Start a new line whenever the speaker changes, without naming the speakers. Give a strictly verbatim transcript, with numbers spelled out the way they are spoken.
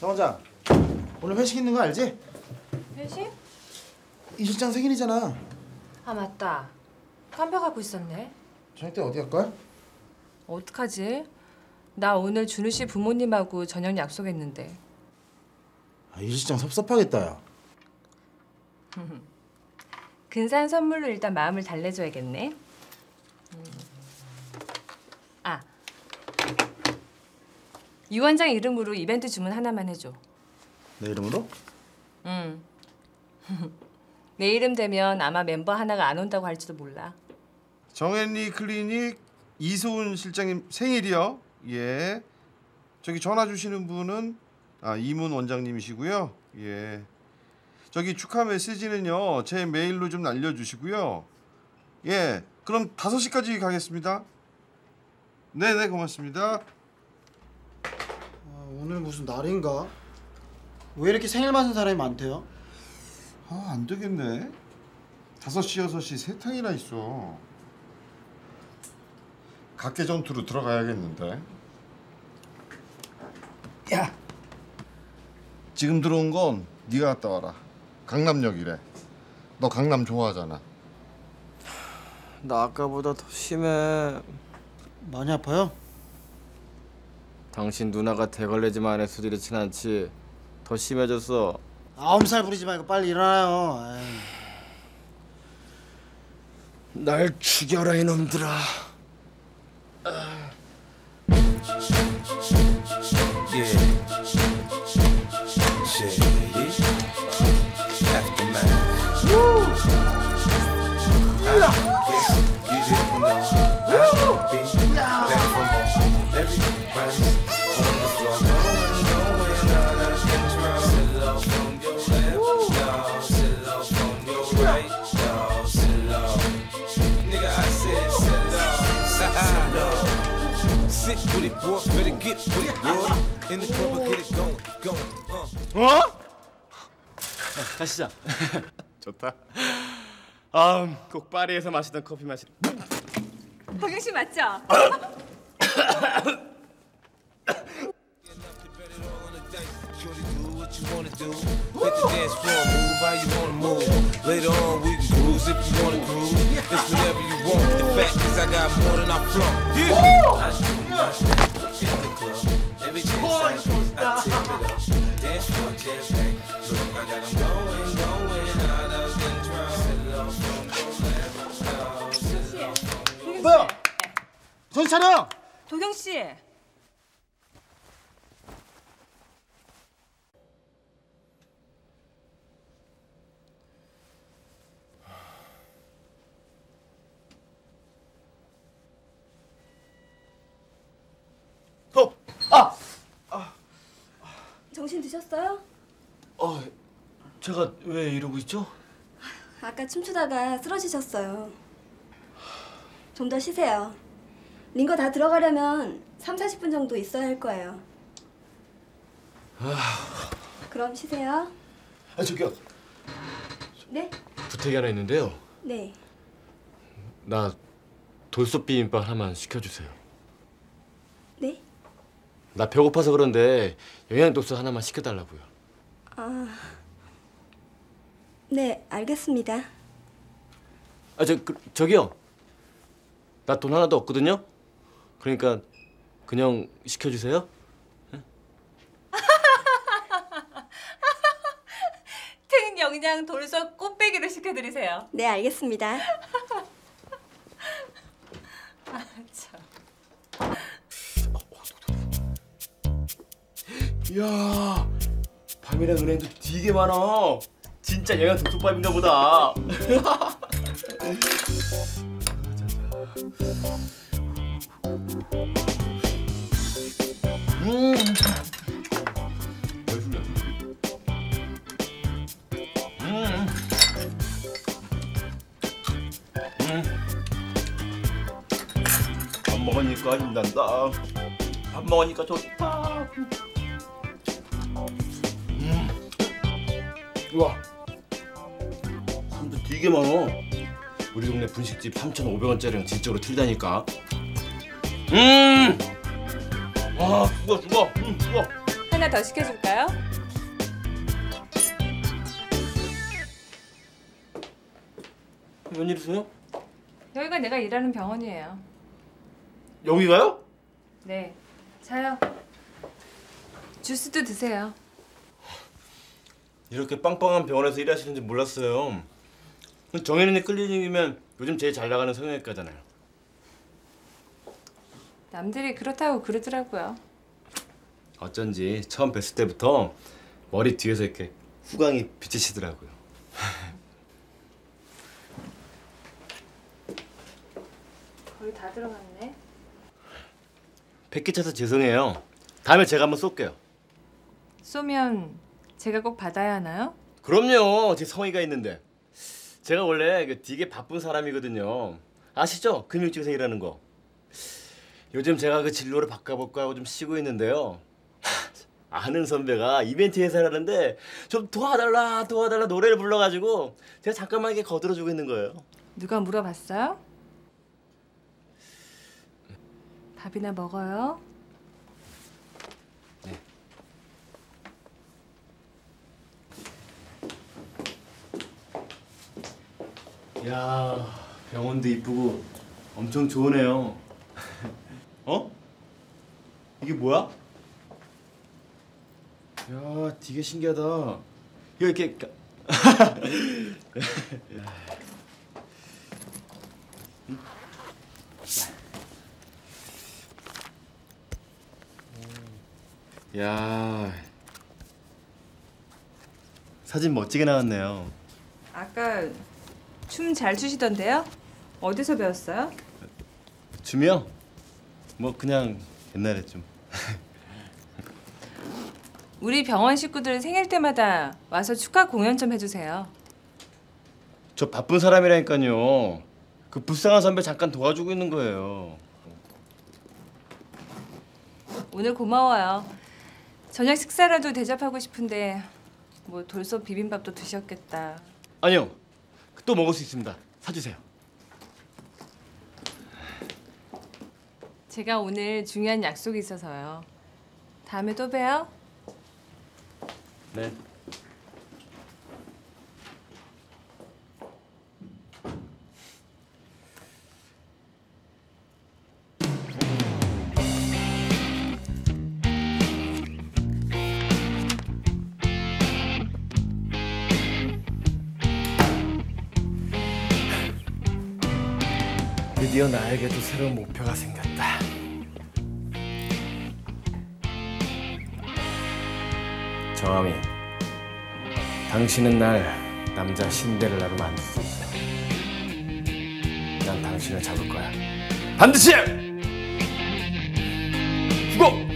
정 원장, 오늘 회식 있는 거 알지?
회식?
이 실장 생일이잖아.
아 맞다. 깜빡하고 있었네.
저녁 때 어디 갈 거야?
어떡하지? 나 오늘 준우 씨 부모님하고 저녁 약속했는데.
아, 이 실장 섭섭하겠다, 야.
근사한 선물로 일단 마음을 달래줘야겠네. 음. 아, 유 원장 이름으로 이벤트 주문 하나만 해줘.
내 이름으로?
응. 내 이름 되면 아마 멤버 하나가 안 온다고 할지도 몰라.
정앤리 클리닉 이소은 실장님 생일이요. 예. 저기 전화 주시는 분은 아, 이문 원장님이시고요. 예. 저기 축하 메시지는요. 제 메일로 좀 날려주시고요. 예. 그럼 다섯 시까지 가겠습니다. 네네 고맙습니다.
아, 오늘 무슨 날인가? 왜 이렇게 생일 맞은 사람이 많대요?
아, 안 되겠네. 다섯 시 여섯 시 세 탕이나 있어. 각계 전투로 들어가야겠는데. 야. 지금 들어온 건 네가 갔다 와라. 강남역이래. 너 강남 좋아하잖아.
나 아까보다 더 심해.
많이 아파요?
당신 누나가 대걸레지만 해 수질이 친않지. 더 심해졌어.
아홉 살 부리지 말고 빨리 일어나요. 에이.
날 죽여라 이놈들아.
어? 가시자.
좋다.
아, 꼭 파리에서 마시던 커피 마시.
도경 씨 맞죠?
뭐야? 정신 차려!
도경 씨.
어, 아,
정신 드셨어요?
어, 제가 왜 이러고 있죠?
아까 춤추다가 쓰러지셨어요. 좀 더 쉬세요. 링거 다 들어가려면 삼, 사십 분 정도 있어야 할 거예요. 그럼 쉬세요.
아, 저기요.
네?
부탁이 하나 있는데요.
네.
나 돌솥 비빔밥 하나만 시켜주세요.
네?
나 배고파서 그런데 영양독소 하나만 시켜달라고요.
아... 네, 알겠습니다.
아, 저, 그, 저기요. 나 돈 하나도 없거든요. 그러니까 그냥 시켜주세요.
특영양 돌솥 꽃배기로 시켜드리세요.
네, 알겠습니다.
아, 참.
이야, 밤이랑 은행도 되게 많아. 진짜 영양 독소밥인가 보다. 음. 음. 음. 밥 먹으니까 힘난다. 밥 먹으니까 좋다. 음. 우와, 삼도 되게 많어. 우리 동네 분식집 삼천오백 원짜리랑 진짜로 틀리다니까. 음. 아, 죽어 죽어. 음, 죽어.
하나 하나 더 시켜줄까요?
웬일이세요?
여기가 내가 일하는 병원이에요.
여기가요?
네. 자요. 주스도 드세요.
이렇게 빵빵한 병원에서 일하시는지 몰랐어요. 정혜린이 클리닉이면 요즘 제일 잘 나가는 성형외과잖아요.
남들이 그렇다고 그러더라고요.
어쩐지 처음 뵀을 때부터 머리 뒤에서 이렇게 후광이 비치시더라고요.
거의 다 들어갔네.
백 개 차서 죄송해요. 다음에 제가 한번 쏠게요.
쏘면 제가 꼭 받아야 하나요?
그럼요. 제 성의가 있는데. 제가 원래 그 되게 바쁜 사람이거든요. 아시죠? 금융직에서 일하는 거. 요즘 제가 그 진로를 바꿔볼까 하고 좀 쉬고 있는데요. 아는 선배가 이벤트 회사를 하는데 좀 도와달라 도와달라 노래를 불러가지고 제가 잠깐만 이렇게 거들어주고 있는 거예요.
누가 물어봤어요? 밥이나 먹어요?
야, 병원도 이쁘고 엄청 좋으네요. 어? 이게 뭐야? 야, 되게 신기하다. 이거 이렇게 야, 사진 멋지게 나왔네요.
아까 춤 잘 추시던데요? 어디서 배웠어요?
춤이요? 뭐 그냥 옛날에 좀.
우리 병원 식구들 생일 때마다 와서 축하 공연 좀 해주세요.
저 바쁜 사람이라니까요. 그 불쌍한 선배 잠깐 도와주고 있는 거예요.
오늘 고마워요. 저녁 식사라도 대접하고 싶은데 뭐 돌솥 비빔밥도 드셨겠다.
아니요. 또 먹을 수 있습니다. 사주세요.
제가 오늘 중요한 약속이 있어서요. 다음에 또 봬요.
네. 드디어 나에게도 새로운 목표가 생겼다. 정함이, 당신은 날 남자 신데렐라로 만들 수 있어. 난 당신을 잡을 거야. 반드시! 죽어!